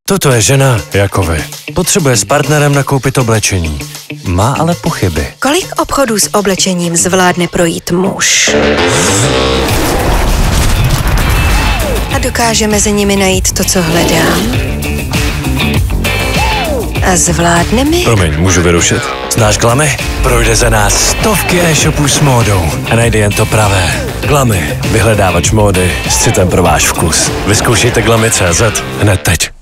Toto je žena jako vy. Potřebuje s partnerem nakoupit oblečení. Má ale pochyby. Kolik obchodů s oblečením zvládne projít muž? A dokáže mezi nimi najít to, co hledám? A zvládne mi? Promiň, můžu vyrušit? Znáš Glamy? Projde za nás stovky e-shopů s módou a najde jen to pravé. Glamy, vyhledávač módy s citem pro váš vkus. Vyzkoušejte Glamy.cz hned teď.